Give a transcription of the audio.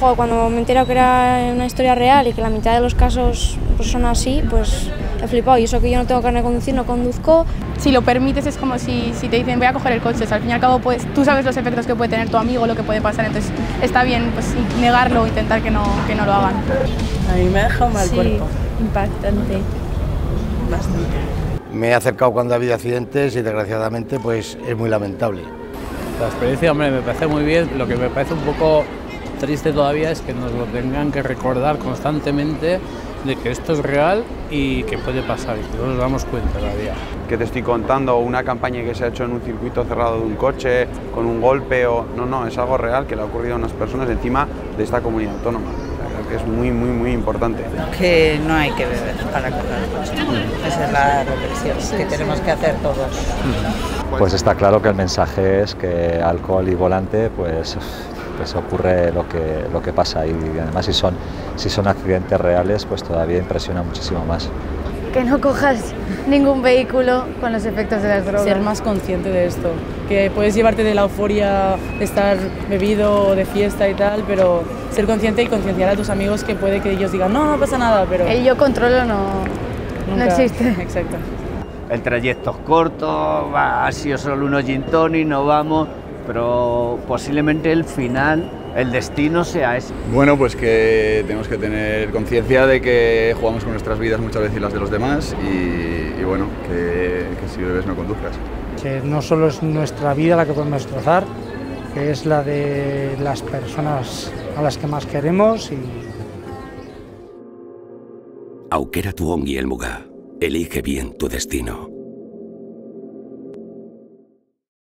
joder, cuando me he enterado que era una historia real y que la mitad de los casos pues, son así, pues he flipado. Y eso que yo no tengo carnet de conducir, no conduzco. Si lo permites es como si te dicen voy a coger el coche, o sea, al fin y al cabo pues, tú sabes los efectos que puede tener tu amigo, lo que puede pasar, entonces está bien pues, negarlo o intentar que no lo hagan. A mí me ha dejado mal Sí, cuerpo. impactante. Bastante. Me he acercado cuando ha habido accidentes y desgraciadamente pues es muy lamentable. La experiencia, hombre, me parece muy bien. Lo que me parece un poco triste todavía es que nos lo tengan que recordar constantemente de que esto es real y que puede pasar y que no nos damos cuenta todavía. Que te estoy contando una campaña que se ha hecho en un circuito cerrado de un coche con un golpe o no, es algo real que le ha ocurrido a unas personas encima de esta comunidad autónoma. Creo que es muy importante. Que no hay que beber para coger el coche. Esa es la reflexión que tenemos que hacer todos. Pues está claro que el mensaje es que alcohol y volante pues ocurre lo que pasa y además si son accidentes reales pues todavía impresiona muchísimo más. Que no cojas ningún vehículo con los efectos de las drogas. Ser más consciente de esto, que puedes llevarte de la euforia de estar bebido o de fiesta y tal, pero ser consciente y concienciar a tus amigos que puede que ellos digan no pasa nada, pero... El yo controlo no existe. Exacto. El trayecto es corto, ha sido solo unos gin tonic, no vamos, pero posiblemente el final, el destino sea ese. Bueno, pues que tenemos que tener conciencia de que jugamos con nuestras vidas muchas veces y las de los demás y bueno, que si bebes no conduzcas. Que no solo es nuestra vida la que podemos destrozar, que es la de las personas a las que más queremos. Aukera tu ongi helmuga. Elige bien tu destino.